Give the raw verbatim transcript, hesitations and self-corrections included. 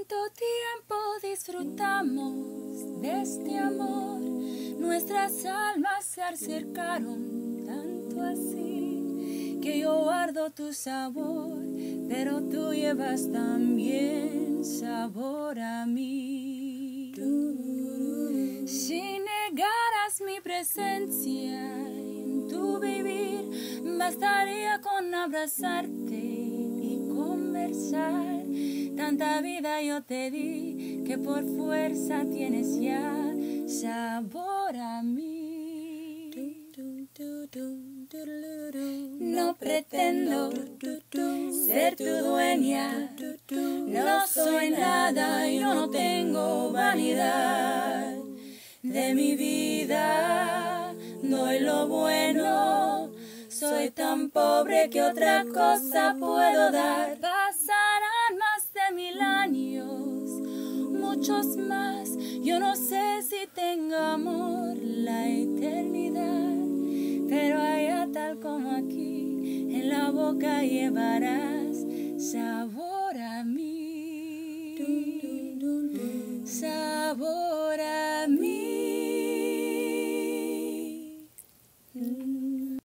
Tanto tiempo disfrutamos de este amor, nuestras almas se acercaron tanto así, que yo guardo tu sabor, pero tú llevas también sabor a mí. Si negaras mi presencia en tu vivir, bastaría con abrazarte y conversar. Tanta vida yo te di que por fuerza tienes ya sabor a mí. No pretendo ser tu dueña, no soy nada, yo no tengo vanidad. De mi vida doy lo bueno, soy tan pobre que otra cosa puedo dar. Pasarán más de mil años, muchos más, yo no sé si tengo amor la eternidad, pero allá tal como aquí, en la boca llevarás sabor a mí, sabor